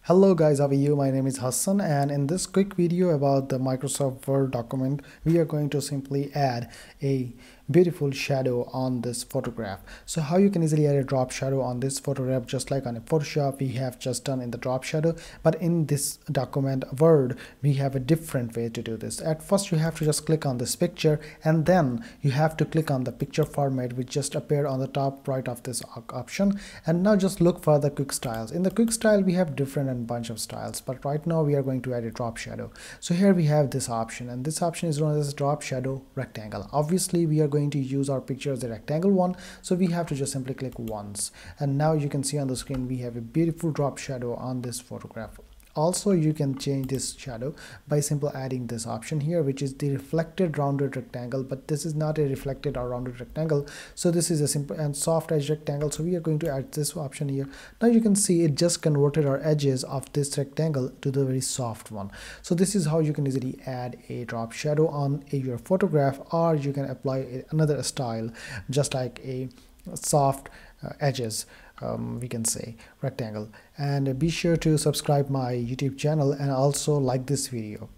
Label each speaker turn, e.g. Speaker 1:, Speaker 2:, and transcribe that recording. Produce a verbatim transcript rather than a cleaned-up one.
Speaker 1: Hello guys, how are you? My name is Hassan, and in this quick video about the Microsoft Word document, we are going to simply add a beautiful shadow on this photograph. So how you can easily add a drop shadow on this photograph, just like on a Photoshop we have just done in the drop shadow, but in this document Word we have a different way to do this. At first you have to just click on this picture, and then you have to click on the picture format which just appeared on the top right of this option, and now just look for the quick styles. In the quick style we have different and bunch of styles, but right now we are going to add a drop shadow. So here we have this option, and this option is known as drop shadow rectangle. Obviously we are going to use our picture as a rectangle one, so we have to just simply click once, and now you can see on the screen we have a beautiful drop shadow on this photograph. Also, you can change this shadow by simply adding this option here, which is the reflected rounded rectangle, but this is not a reflected or rounded rectangle, so this is a simple and soft edge rectangle. So we are going to add this option here. Now you can see it just converted our edges of this rectangle to the very soft one. So this is how you can easily add a drop shadow on a, your photograph, or you can apply a, another style just like a soft uh, edges, um, we can say rectangle. And be sure to subscribe my YouTube channel and also like this video.